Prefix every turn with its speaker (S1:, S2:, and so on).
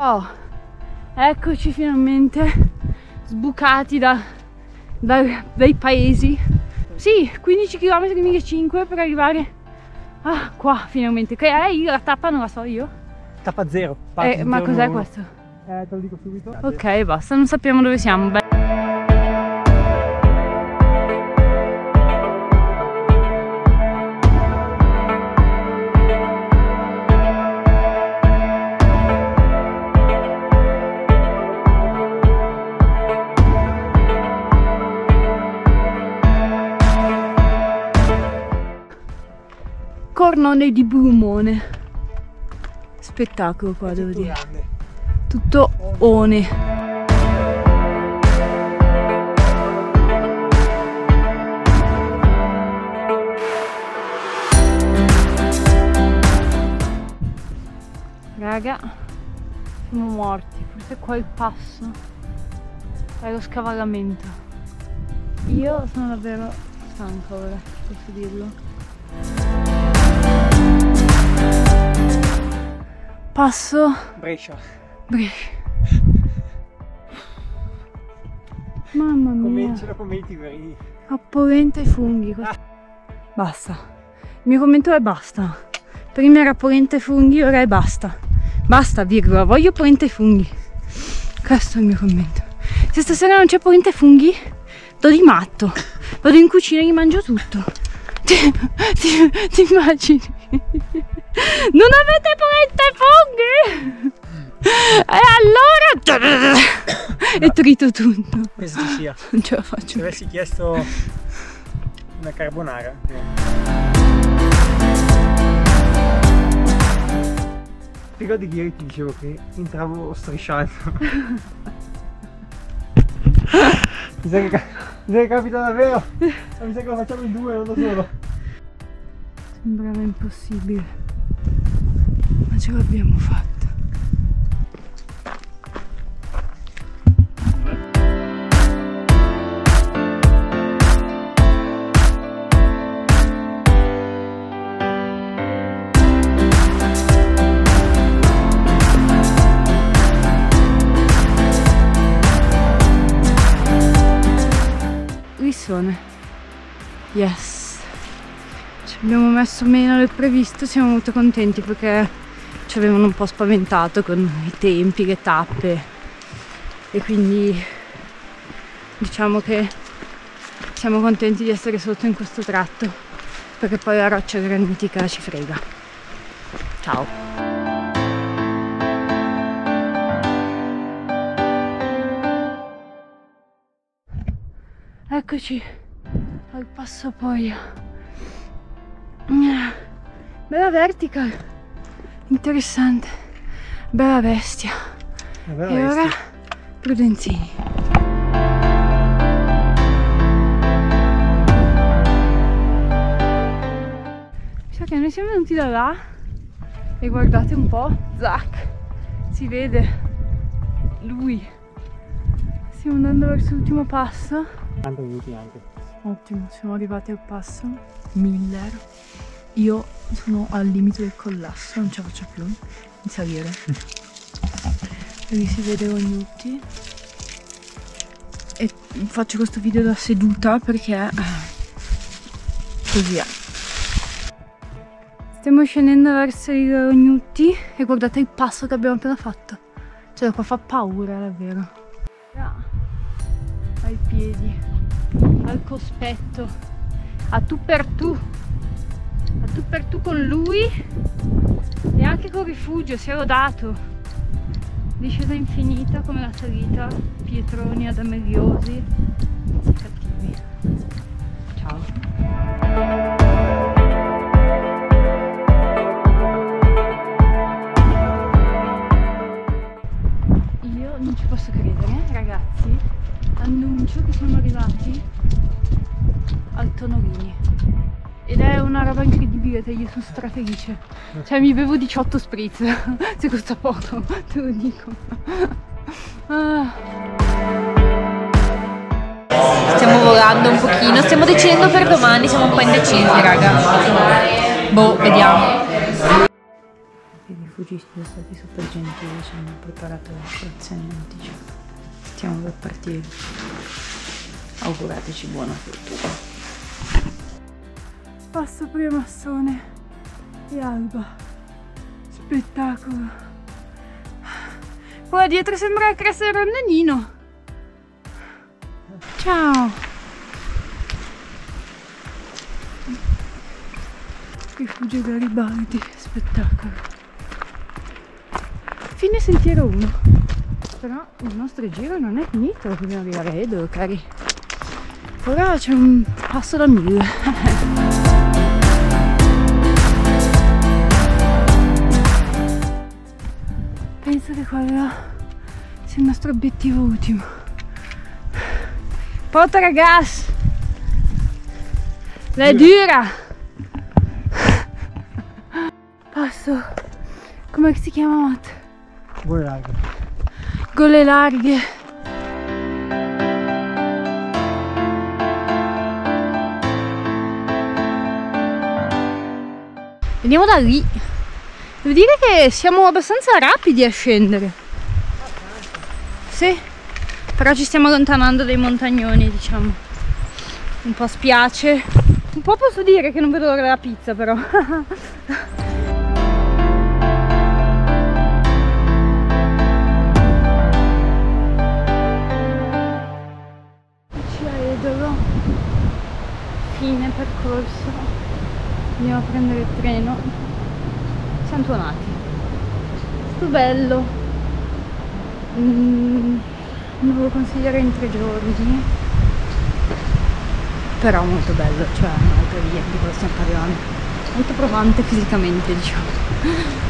S1: Oh, eccoci finalmente sbucati dai paesi. Sì, 15 km e 1.500 per arrivare qua finalmente. Che è? Io la tappa non la so io.
S2: Tappa 0.
S1: Ma cos'è questo?
S2: Te lo dico subito.
S1: Ok, basta, non sappiamo dove siamo. Beh. Cornone di Brumone. Spettacolo qua, devo dire. Tutto one. Raga, siamo morti. Forse qua il passo è lo scavallamento. Io sono davvero stanca ora, posso dirlo. Passo
S2: Brescia.
S1: Mamma mia.
S2: Ce lo commenti veri.
S1: Ha polenta e funghi. Basta. Il mio commento è basta. Prima era polenta e funghi, ora è basta. Basta, virgola. Voglio polenta e funghi. Questo è il mio commento. Se stasera non c'è polenta e funghi, do di matto. Vado in cucina e gli mangio tutto. Ti immagini? Non avete polenta e funghi? E allora e trito tutto.
S2: Penso ci sia.
S1: Non ce la faccio.
S2: Se avessi chiesto una carbonara. Ricordi che ieri ti dicevo che entravo strisciando. Mi sa che capita davvero. Ma mi sa che lo facciamo in due, non da solo.
S1: Sembrava impossibile, ma ce l'abbiamo fatta. Lissone. Yes. Ci abbiamo messo meno del previsto, siamo molto contenti perché ci avevano un po' spaventato con i tempi, le tappe e quindi diciamo che siamo contenti di essere sotto in questo tratto perché poi la roccia granitica ci frega. Ciao! Eccoci al passo Poia. Bella vertical, interessante, bella bestia. E ora Prudenzini. Mi sa che noi siamo venuti da là e guardate un po', zac, si vede lui. Stiamo andando verso l'ultimo passo.
S2: 40 minuti anche.
S1: Ottimo, siamo arrivati al passo Miller. Io sono al limite del collasso, non ce la faccio più in salire. E lì si vede Ognutti. E faccio questo video da seduta perché così è. Stiamo scendendo verso il Ognutti e guardate il passo che abbiamo appena fatto. Cioè qua fa paura davvero. Ai piedi, al cospetto, a tu per tu con lui e anche col rifugio, si è rodato. Discesa infinita come la salita, pietroni adameliosi, cattivi. Ciao. Io non ci posso credere, ragazzi, annuncio che siamo arrivati al Tonorini. Ed è una roba incredibile, io sono strafelice. Cioè mi bevo 18 spritz se costa poco, te lo dico. Stiamo volando un pochino, stiamo decidendo per domani, siamo un po' indecisi raga. Boh, vediamo. I rifugisti sono stati super gentili, ci hanno preparato la colazione in anticipo. Stiamo per partire. Augurateci buona fortuna. Passo Premassone e Alba. Spettacolo. Qua dietro sembra Cresta del Rondinino. Ciao. Rifugio Garibaldi, spettacolo. Fine sentiero 1. Però il nostro giro non è finito prima di Laredo, cari. Ora c'è un passo da 1000. Penso che quello sia il nostro obiettivo ultimo. Porta ragazzi! La dura! Passo, come si chiama?
S2: Gole larghe.
S1: Gole larghe. Veniamo da lì. Devo dire che siamo abbastanza rapidi a scendere. Sì, però ci stiamo allontanando dai montagnoni, diciamo. Un po' spiace. Un po' posso dire che non vedo l'ora della pizza, però. Fine percorso, andiamo a prendere il treno. Siamo tornati. È stato bello, non lo consiglierei in 3 giorni, però molto bello, cioè un'altra via di cosa stiamo parlando, molto provante fisicamente, diciamo.